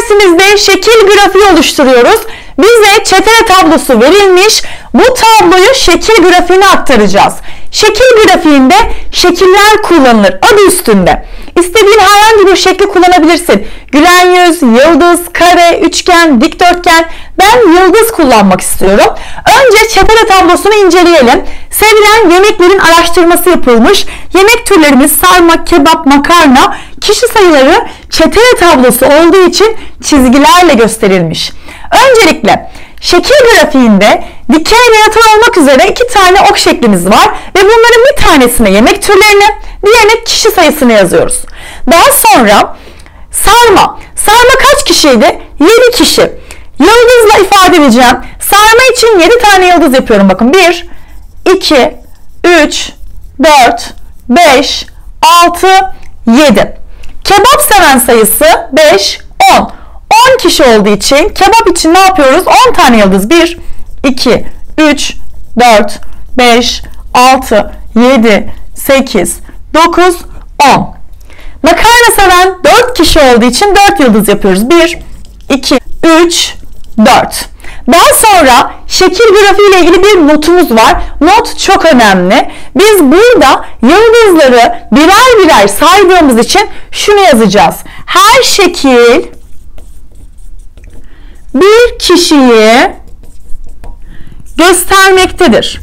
dersimizde şekil grafiği oluşturuyoruz. Bize çetele tablosu verilmiş. Bu tabloyu şekil grafiğine aktaracağız. Şekil grafiğinde şekiller kullanılır adı üstünde. İstediğin herhangi bir şekli kullanabilirsin. Gülen yüz, yıldız, kare, üçgen, dikdörtgen. Ben yıldız kullanmak istiyorum. Önce çetele tablosunu inceleyelim. Sevilen yemeklerin araştırması yapılmış. Yemek türlerimiz sarma, kebap, makarna. Kişi sayıları çetele tablosu olduğu için çizgilerle gösterilmiş. Öncelikle şekil grafiğinde dikey ve yatay olmak üzere iki tane ok şeklimiz var ve bunların bir tanesine yemek türlerini, diğerine kişi sayısını yazıyoruz. Daha sonra sarma. Sarma kaç kişiydi? 7 kişi. Yıldızla ifade edeceğim. Sarma için 7 tane yıldız yapıyorum. Bakın 1, 2, 3, 4, 5, 6, 7. Kebap seven sayısı 5, 10. 10 kişi olduğu için kebap için ne yapıyoruz? 10 tane yıldız. 1, 2, 3, 4, 5, 6, 7, 8, 9, 10. Makarna seven 4 kişi olduğu için 4 yıldız yapıyoruz. 1, 2, 3, 4. Daha sonra şekil grafiği ile ilgili bir notumuz var. Not çok önemli. Biz burada yıldızları birer birer saydığımız için şunu yazacağız. Her şekil bir kişiyi göstermektedir.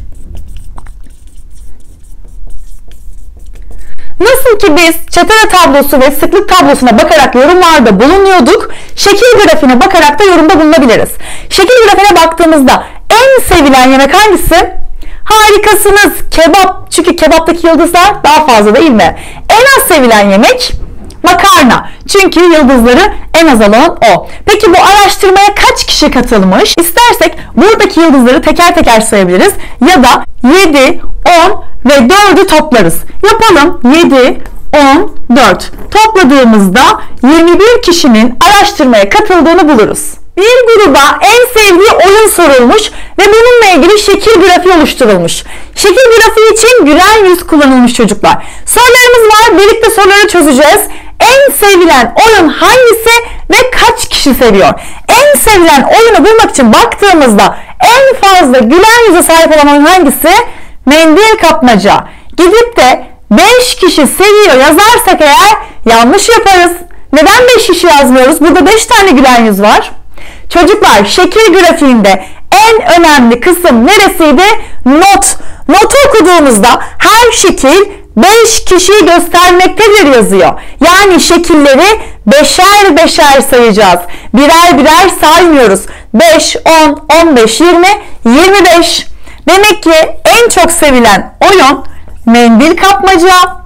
Nasıl ki biz çetele tablosu ve sıklık tablosuna bakarak yorumlarda bulunuyorduk, şekil grafiğine bakarak da yorumda bulunabiliriz. Şekil grafiğine baktığımızda en sevilen yemek hangisi? Harikasınız, kebap. Çünkü kebaptaki yıldızlar daha fazla değil mi? En az sevilen yemek makarna. Çünkü yıldızları en az olan o. Peki bu araştırmaya kaç kişi katılmış? İstersek buradaki yıldızları teker teker sayabiliriz. Ya da 7, 10 ve 4'ü toplarız. Yapalım. 7, 10, 4. Topladığımızda 21 kişinin araştırmaya katıldığını buluruz. Bir gruba en sevdiği oyun sorulmuş ve bununla ilgili şekil grafiği oluşturulmuş. Şekil grafiği için gülen yüz kullanılmış çocuklar. Sorularımız var. Birlikte soruları çözeceğiz. En sevilen oyun hangisi ve kaç kişi seviyor? En sevilen oyunu bulmak için baktığımızda en fazla gülen yüze sahip olan oyun hangisi? Mendil kapmaca. Gidip de 5 kişi seviyor yazarsak eğer yanlış yaparız. Neden 5 kişi yazmıyoruz? Burada 5 tane gülen yüz var. Çocuklar, şekil grafiğinde en önemli kısım neresiydi? Not. Notu okuduğumuzda her şekil 5 kişiyi göstermektedir yazıyor. Yani şekilleri beşer beşer sayacağız. Birer birer saymıyoruz. 5, 10, 15, 20, 25. Demek ki en çok sevilen oyun mendil kapmaca.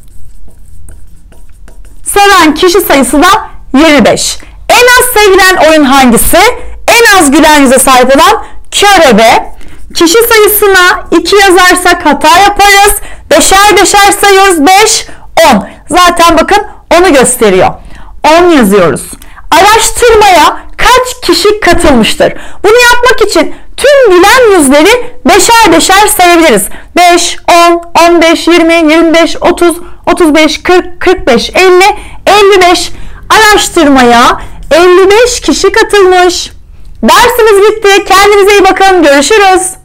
Seven kişi sayısı da 25. En az sevilen oyun hangisi? En az gülen yüze sahip olan körebe. Kişi sayısına 2 yazarsak hata yaparız. Beşer beşer sayıyoruz. 5, 10. Zaten bakın onu gösteriyor. 10 yazıyoruz. Araştırmaya kaç kişi katılmıştır? Bunu yapmak için tüm gülen yüzleri beşer beşer sayabiliriz. 5, 10, 15, 20, 25, 30, 35, 40, 45, 50, 55. Araştırmaya 55 kişi katılmış. Dersimiz bitti. Kendinize iyi bakın. Görüşürüz.